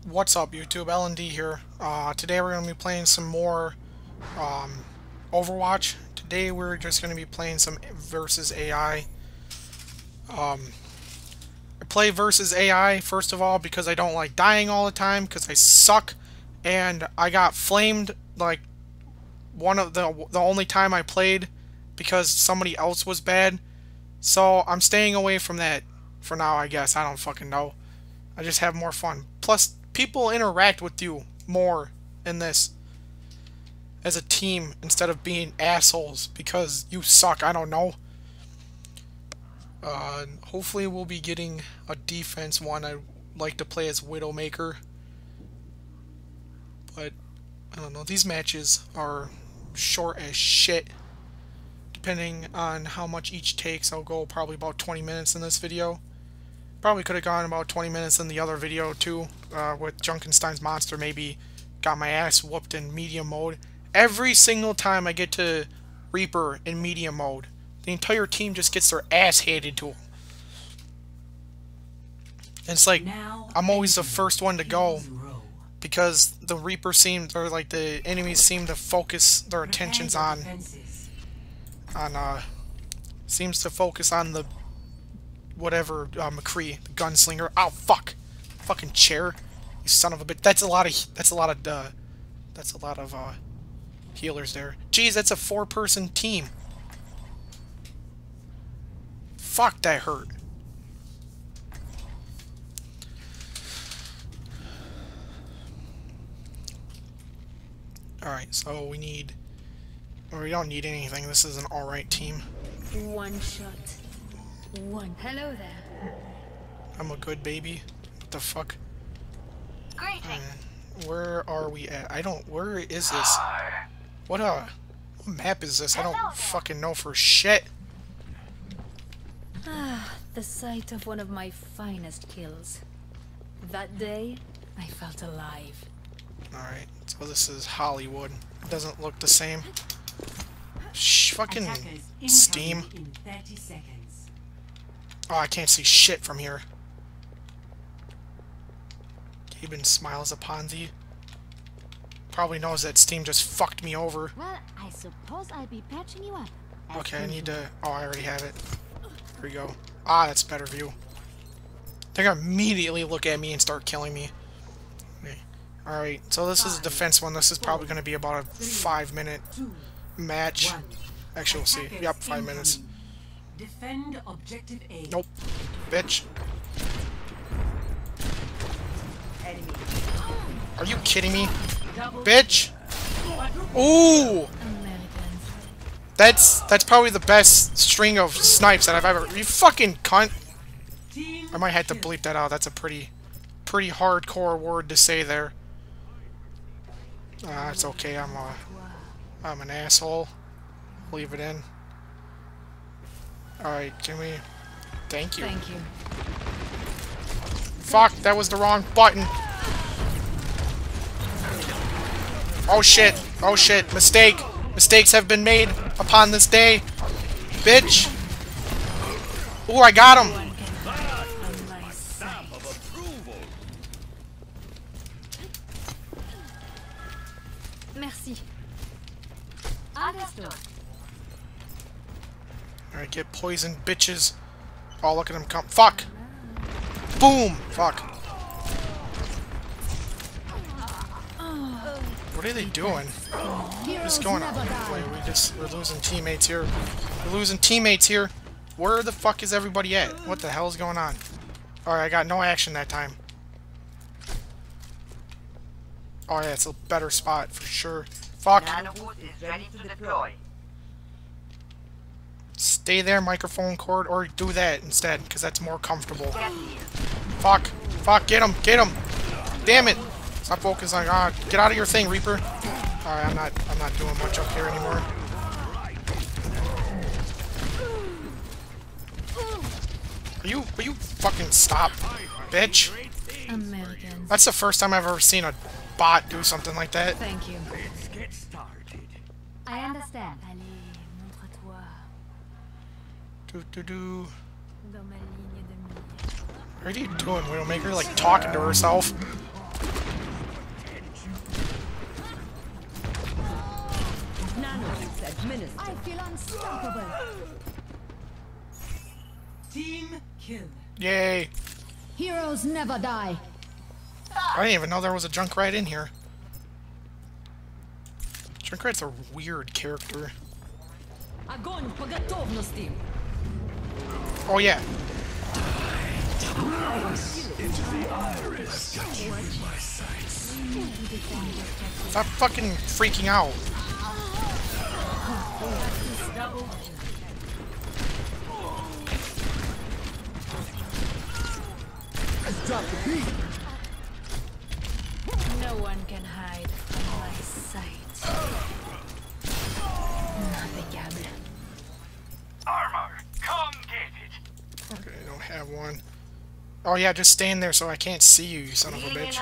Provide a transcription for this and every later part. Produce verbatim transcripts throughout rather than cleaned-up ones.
What's up, YouTube? L N D here. Uh, today we're going to be playing some more um, Overwatch. Today we're just going to be playing some versus A I. Um, I play versus A I, first of all, because I don't like dying all the time, because I suck, and I got flamed, like, one of the, the only time I played, because somebody else was bad. So I'm staying away from that for now, I guess. I don't fucking know. I just have more fun. Plus, people interact with you more in this as a team instead of being assholes because you suck. I don't know. Uh, hopefully we'll be getting a defense one. I like to play as Widowmaker. But, I don't know. These matches are short as shit. Depending on how much each takes, I'll go probably about twenty minutes in this video. Probably could have gone about twenty minutes in the other video too, uh, with Junkenstein's monster. Maybe got my ass whooped in medium mode. Every single time I get to Reaper in medium mode, the entire team just gets their ass handed to them. And it's like, I'm always the first one to go, because the Reaper seemed, or like the enemies seem to focus their attentions on, on, uh, seems to focus on the whatever, uh, McCree, the gunslinger. Oh, fuck. Fucking chair. You son of a bitch. That's a lot of, that's a lot of, uh, that's a lot of, uh, healers there. Jeez, that's a four-person team. Fuck, that hurt. Alright, so we need, or we don't need anything. This is an alright team. One shot. One. Hello there. I'm a good baby. What the fuck? Greetings. Uh, where are we at? I don't. Where is this? What a what map is this? I don't fucking know for shit. Ah, the sight of one of my finest kills. That day, I felt alive. Alright, so this is Hollywood. It doesn't look the same. Shh, fucking Steam. In thirty seconds. Oh, I can't see shit from here. Gaben smiles upon thee. Probably knows that Steam just fucked me over. Well, I suppose I'll be patching you up. Okay, I need to... Oh, I already have it. There we go. Ah, that's a better view. They're gonna immediately look at me and start killing me. Okay. Alright, so this is a defense one. This is probably gonna be about a five minute match. Actually, we'll see. Yep, five minutes. Defend objective A. Nope. Bitch. Are you kidding me? Bitch! Ooh! That's that's probably the best string of snipes that I've ever... You fucking cunt! I might have to bleep that out. That's a pretty pretty hardcore word to say there. Ah, uh, it's okay. I'm a, I'm an asshole. Leave it in. Alright, can we... Thank you. Thank you. Fuck, that was the wrong button. Oh shit. Oh shit. Mistake. Mistakes have been made upon this day. Bitch. Ooh, I got him. Merci. Understood. Alright, get poisoned, bitches. Oh, look at him come. Fuck. Boom. Fuck. What are they doing? What's going on? Wait, we just we're losing teammates here. We're losing teammates here. Where the fuck is everybody at? What the hell is going on? Alright, I got no action that time. Oh yeah, it's a better spot for sure. Fuck. Is ready to deploy. Stay there, microphone cord, or do that instead, because that's more comfortable. Fuck. Fuck, get him, get him. Damn it. Stop focusing on, ah, get out of your thing, Reaper. Alright, I'm not, I'm not doing much up here anymore. Are you, will you fucking stop, bitch? Americans. That's the first time I've ever seen a bot do something like that. Thank you. Let's get started. I understand. Allez, montre-toi. Do do do. Dans ma ligne de mire. What are you doing, Widowmaker? Like talking to herself. Minister. I feel unstoppable. Team kill. Yay! Heroes never die. I didn't even know there was a Junkrat in here. Junkrat's a weird character. Огонь по готовности. Oh yeah. Into the iris. Got you in my sights. Stop fucking freaking out. Double Drop the beat. No one can hide from my sight. Nothing can. Armor, come get it. Okay, I don't have one. Oh yeah, just stand there so I can't see you, you son of a bitch.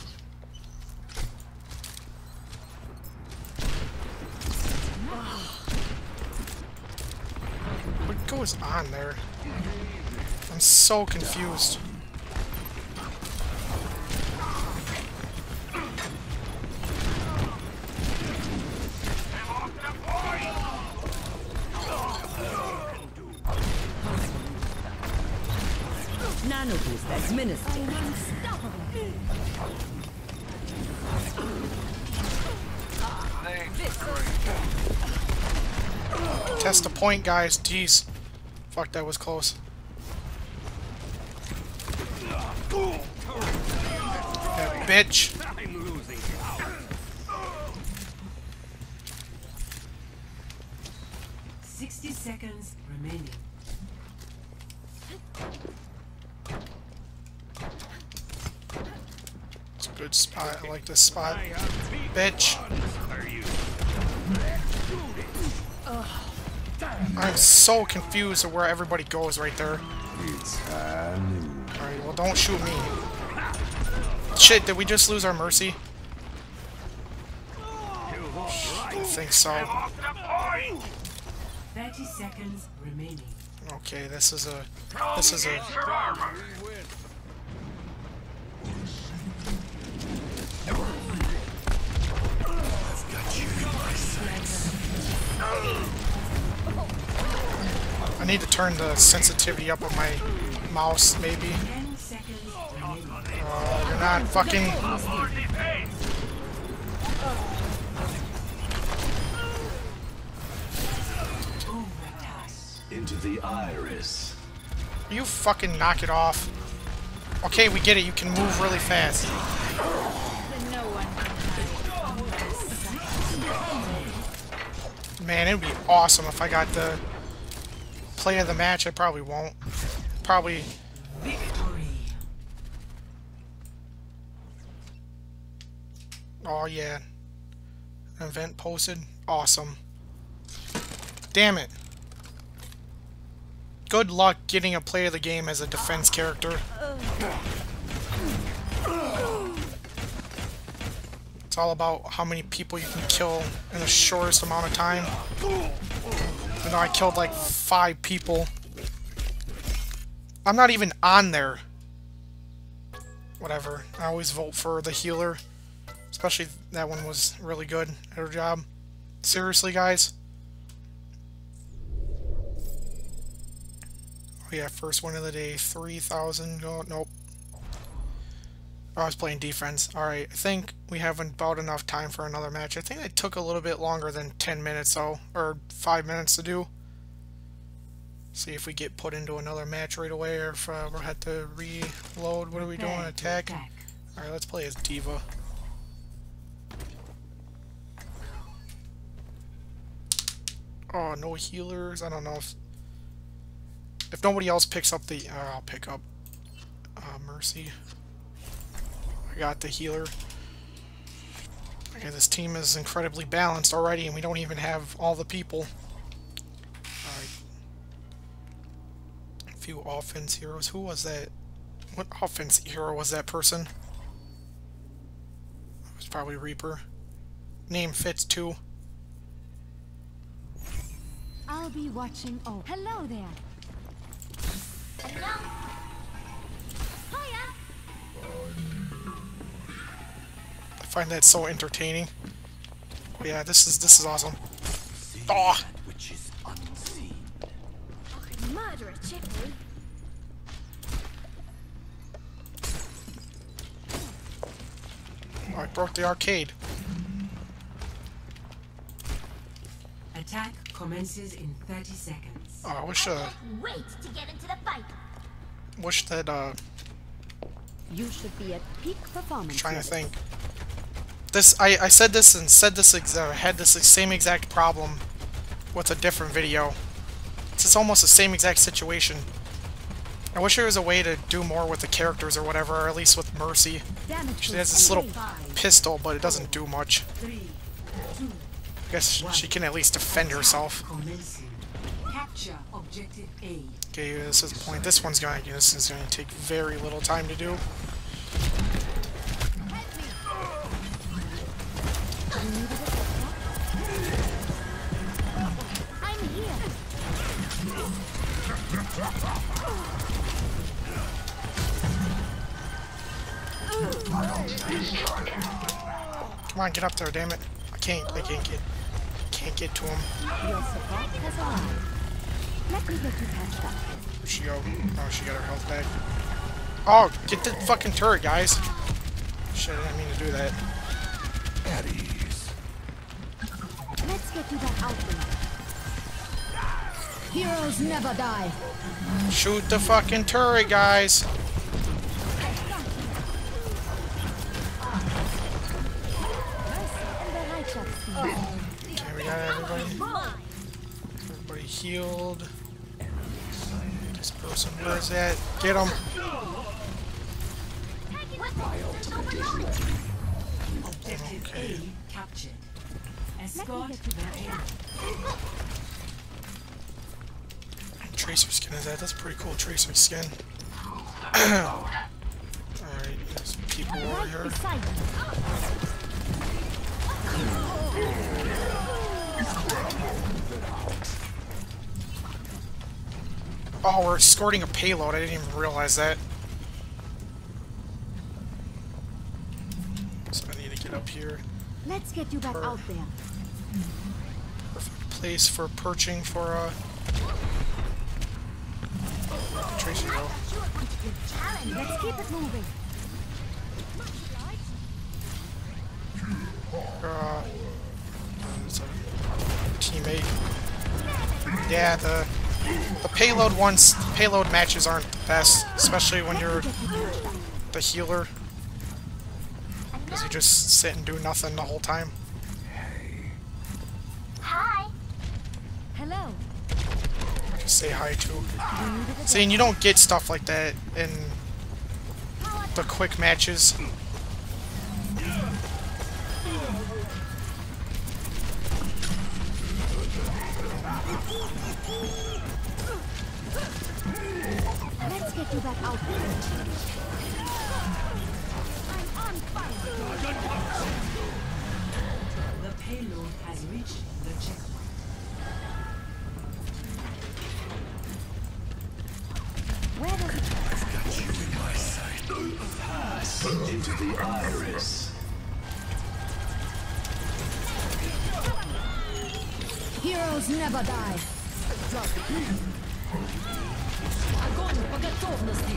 What goes on there? I'm so confused. Nano boost as Minister. I am unstoppable. Test the point, guys. Jeez. Fuck, that was close. That bitch. sixty seconds remaining. It's a good spot. I like this spot. Bitch. I'm so confused of where everybody goes right there. Alright, well don't shoot me. Shit, did we just lose our mercy? I think so. thirty seconds remaining. Okay, this is a... This is a... I need to turn the sensitivity up on my mouse, maybe. ten seconds remaining. Oh, you're not fucking... Into the iris. You fucking knock it off. Okay, we get it. You can move really fast. No one can hide from my sight. Man, it would be awesome if I got the play of the match. I probably won't. Probably... Victory. Oh, yeah. Event posted. Awesome. Damn it. Good luck getting a play of the game as a defense character. It's all about how many people you can kill in the shortest amount of time. You know, I killed like five people. I'm not even on there. Whatever. I always vote for the healer. Especially that one was really good at her job. Seriously, guys. Oh yeah, first one of the day. three thousand. Oh, nope. Oh, I was playing defense. Alright, I think we have about enough time for another match. I think it took a little bit longer than ten minutes, though. Or five minutes to do. See if we get put into another match right away, or if uh, we'll have to reload. What are we doing? Prepare to Attack? attack. Alright, let's play as Diva. Oh, no healers. I don't know if... If nobody else picks up the... Uh, I'll pick up uh, Mercy. I got the healer. Okay, this team is incredibly balanced already, and we don't even have all the people. Alright. A few offense heroes. Who was that? What offense hero was that person? It was probably Reaper. Name fits too. I'll be watching. Oh, hello there. Hello. Hiya. I find that so entertaining. But yeah, this is this is awesome. Oh! that which is unseen. Murder a chicken. Oh, I broke the arcade. Attack commences in thirty seconds. Oh, I wish, uh, Wait to get into the fight. wish that, uh, You should be at peak performance. trying to levels. think. This, I, I said this and said this, ex uh, had this same exact problem with a different video. It's, it's almost the same exact situation. I wish there was a way to do more with the characters or whatever, or at least with Mercy. Damage She boost has this little engaged. pistol, but it doesn't do much. Three, two, I guess she can at least defend herself. commencing. Capture objective A. Okay, this is the point. This one's going to, this is going to take very little time to do. I'm here. Come on, get up there, damn it. I can't, I can't get, can't get to him. Your support has arrived. Let me get you patched up. Where'd she go? Oh, she got her health back. Oh, get the fucking turret, guys. Shit, I didn't mean to do that. At ease. Let's get you back out there. Heroes never die. Shoot the fucking turret, guys. And the right shot speed. Okay, we got everybody. Everybody healed. This person, where is that? Get him. Objective Okay. A captured. Let Escort me get you back the out. Tracer skin is that? That's a pretty cool tracer skin. Alright, there's some people over Right here. beside you. Oh, we're escorting a payload. I didn't even realize that. So I need to get up here. Let's get you back Her. out there. Perfect place for perching for uh Tracer go. Let's keep it moving. Uh, it's a teammate. Yeah, the the payload ones, payload matches aren't the best, especially when you're the healer, because you just sit and do nothing the whole time. Hi. Hello. Just say hi to. See, and you don't get stuff like that in the quick matches. Let's get you back out there. I'm on fire. The payload has reached the checkpoint. Where does it go? Got you in my sight. Pass into the iris. Heroes never die. Огонь по готовности!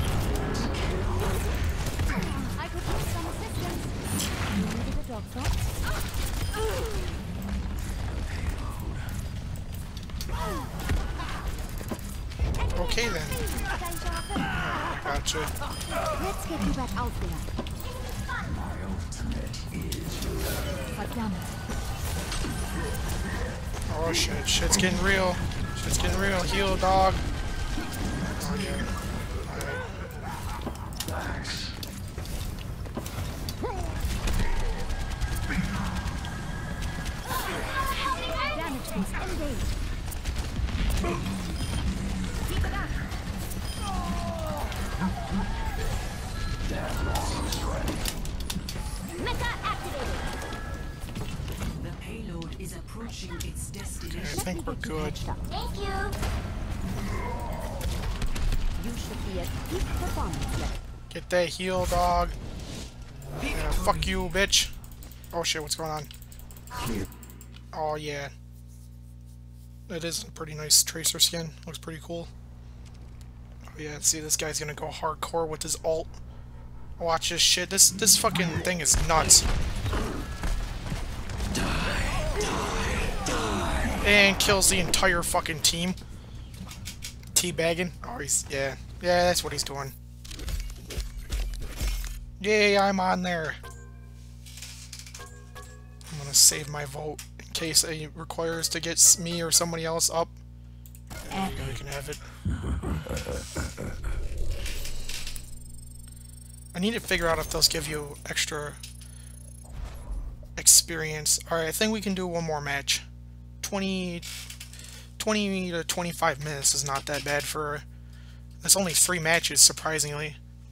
I could use some assistance. You needed a doctor? Okay then. Gotcha. Let's get you back out there. But damn it. Oh shit, shit's getting real. Shit's getting real. Heal, dog. Oh yeah. Alright. Damage boost engaged. Keep it up. Mecha activated. The payload is approaching its I destination. think we're good. Thank you. You should be at peak performance level. Get that heal, dog. Yeah, fuck you, bitch. Oh shit, what's going on? Oh yeah. It is a pretty nice Tracer skin. Looks pretty cool. Oh yeah, see, this guy's gonna go hardcore with his ult. Watch this shit. This this fucking thing is nuts. And kills the entire fucking team. Teabagging. Oh, he's... Yeah. Yeah, that's what he's doing. Yay, I'm on there. I'm gonna save my vote in case it requires to get me or somebody else up. Yeah, we can have it. I need to figure out if those give you extra experience. Alright, I think we can do one more match. twenty, twenty to twenty-five minutes is not that bad for... That's only three matches, surprisingly.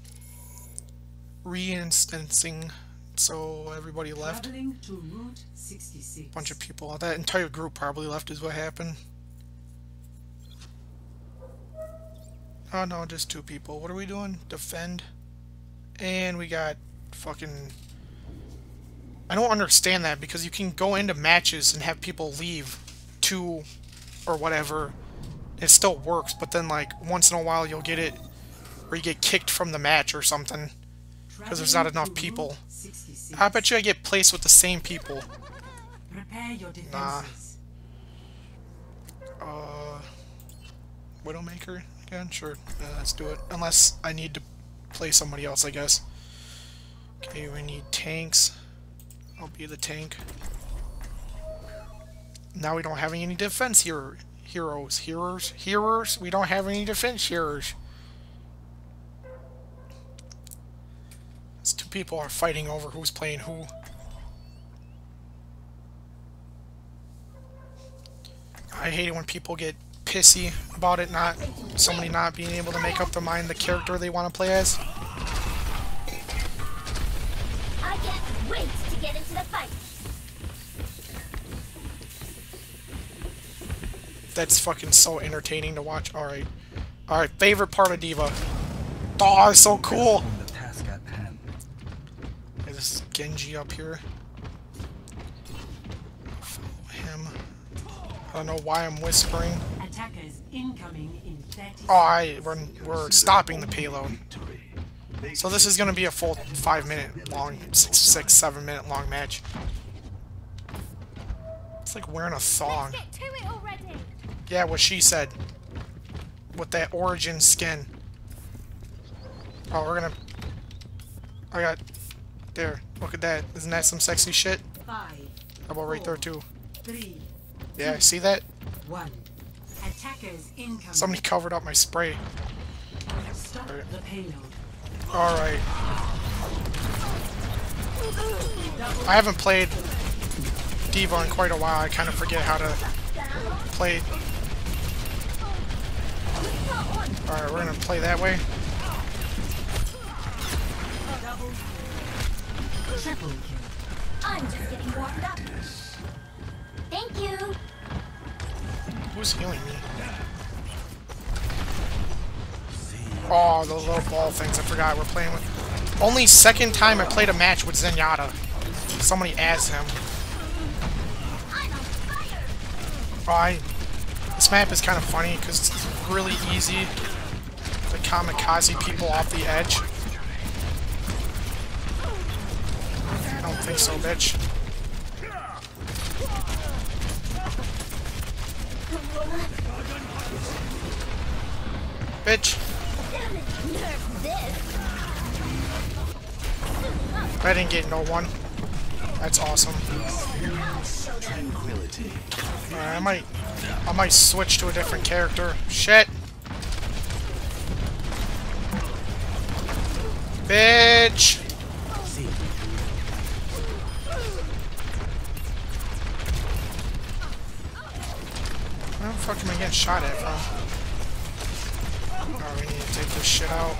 Reinstancing, so everybody left. Traveling to Route sixty-six. Bunch of people. That entire group probably left is what happened. Oh no, just two people. What are we doing? Defend. And we got fucking... I don't understand that, because you can go into matches and have people leave two or whatever. It still works, but then like once in a while you'll get it where you get kicked from the match or something because there's not enough people. I bet you I get placed with the same people. Prepare your defenses. Nah. Uh, Widowmaker again? Sure, yeah, let's do it. Unless I need to play somebody else, I guess. Okay, we need tanks. I'll be the tank. Now we don't have any defense here. Heroes. Heroes? Heroes? We don't have any defense heroes. These two people are fighting over who's playing who. I hate it when people get pissy about it, not somebody not being able to make up their mind the character they want to play as. I can't wait to get into the fight. That's fucking so entertaining to watch. Alright. Alright, favorite part of Diva. Oh, it's so cool! The task at hand. Okay, this is Genji up here. Follow him. I don't know why I'm whispering. Attackers incoming in thirty Oh, I, we're, we're stopping the payload. So this is gonna be a full five minute long, six, six, seven minute long match. It's like wearing a thong. Get to it already. Yeah, what she said. With that origin skin. Oh, we're gonna... I got... There. Look at that. Isn't that some sexy shit? five, How about right there, too? three, Yeah, see that? one. Attackers incoming. Somebody covered up my spray. Stop the payload. Alright. I haven't played Diva in quite a while. I kind of forget how to play. Alright, we're gonna play that way. Double. Triple kill. I'm just getting warmed up. Thank you. Who's healing me? Oh, those little ball things. I forgot we're playing with. Only second time I played a match with Zenyatta. Somebody asked him. Oh, I, this map is kind of funny because it's really easy to kamikaze people off the edge. I don't think so, bitch. Bitch. I didn't get no one. That's awesome. Tranquility. Alright, I might I might switch to a different character. Shit. Bitch. Where the fuck am I getting shot at from? Oh, we need to take this shit out.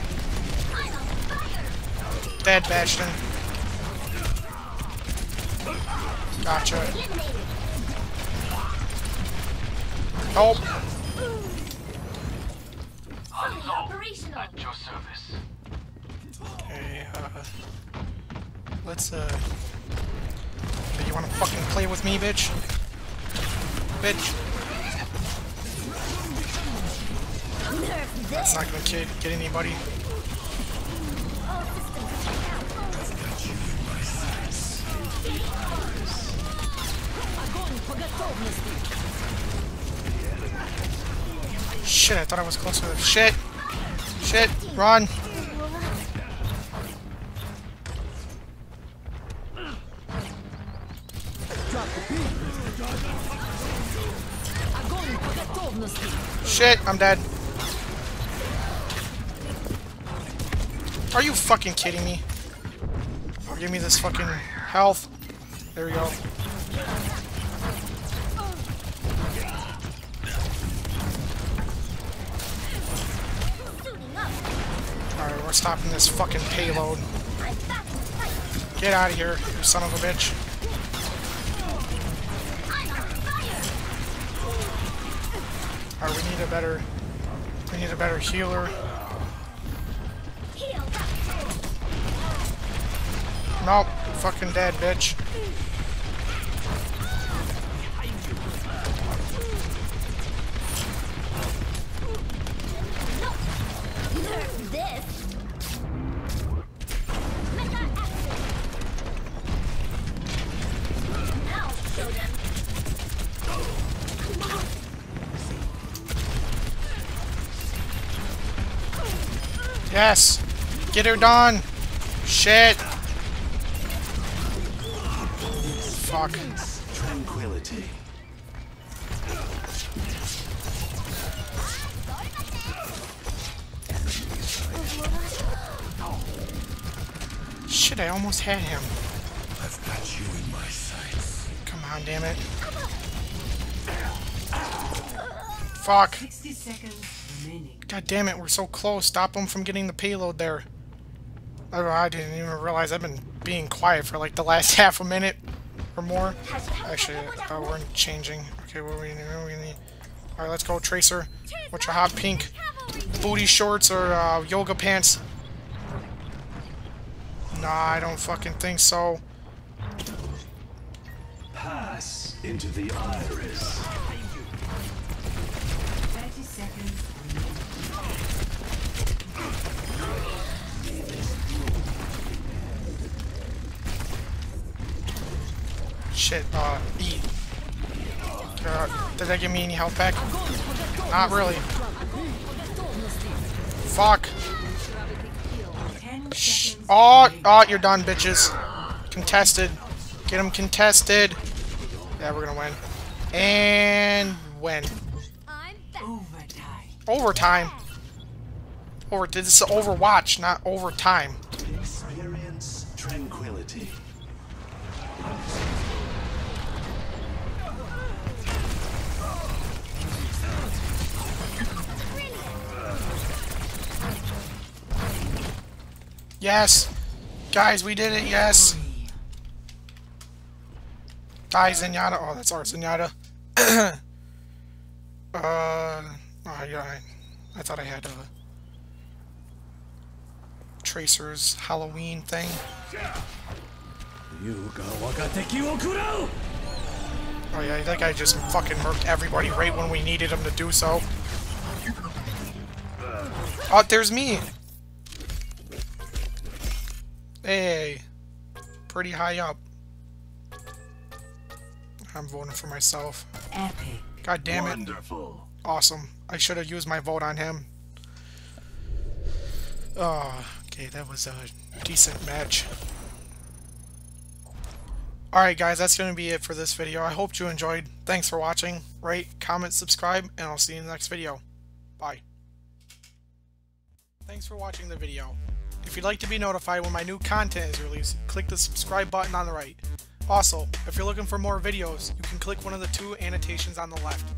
Dead, Bastion. Gotcha. Help! Operational. At your service. Okay, uh... Let's, uh... Okay, you wanna fucking play with me, bitch? Bitch. That's not gonna get, get anybody. Shit, I thought I was closer. Shit! Shit! Run! Shit, I'm dead. Are you fucking kidding me? Oh, give me this fucking health. There we go. Alright, we're stopping this fucking payload. Get out of here, you son of a bitch. Alright, we need a better... We need a better healer. Nope, fucking dead, bitch. Yes! Get her done! Shit! Fuck. Tranquility. Shit, I almost had him. I've got you in my sights. Come on, damn it. Fuck. sixty seconds remaining. God damn it, we're so close. Stop him from getting the payload there. I, I didn't even realize I've been being quiet for like the last half a minute or more. Actually, uh, we're changing. Okay, what do we need? What do we need? Alright, let's go, Tracer. What's your hot pink booty shorts or uh, yoga pants? Nah, I don't fucking think so. Pass into the iris. thirty seconds Shit, uh, E. Uh, did that give me any health back? Not really. Fuck. Shh. Oh, oh, you're done, bitches. Contested. Get them contested. Yeah, we're gonna win. And win. overtime. Overtime. Over. This is Overwatch, not overtime. Experience tranquility. Yes! Guys, we did it, yes! Die, Zenyatta. Oh, that's our Zenyatta. uh, oh, yeah, I, I thought I had a Tracer's Halloween thing. Oh yeah, that guy just fucking murked everybody right when we needed him to do so. Oh, there's me! Hey, pretty high up. I'm voting for myself. Epic. God damn it. Wonderful. Awesome. I should have used my vote on him. Oh, okay, that was a decent match. Alright guys, that's going to be it for this video. I hope you enjoyed. Thanks for watching. Rate, comment, subscribe, and I'll see you in the next video. Bye. Thanks for watching the video. If you'd like to be notified when my new content is released, click the subscribe button on the right. Also, if you're looking for more videos, you can click one of the two annotations on the left.